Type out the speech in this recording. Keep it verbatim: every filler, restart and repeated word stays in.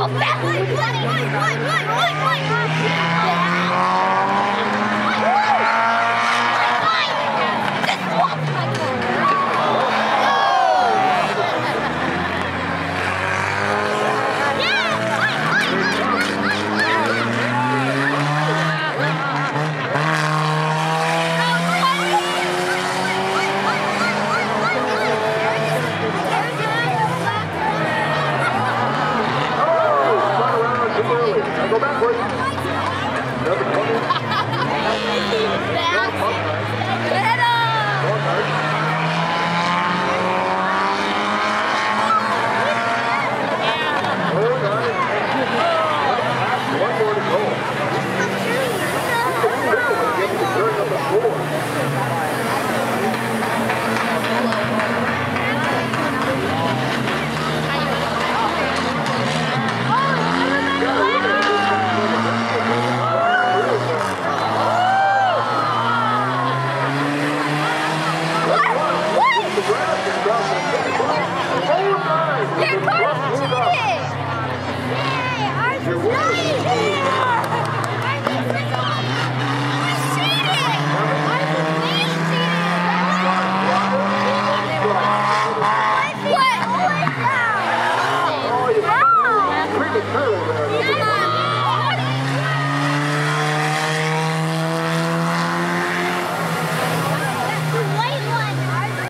go fast. Wait, wait, wait, wait, wait, wait, wait. Just walk my Go backwards. Another corner. Back. Get up. Hold on. One more to go. Get to turn number four. Your car's cheating! Yay! Ours is nice!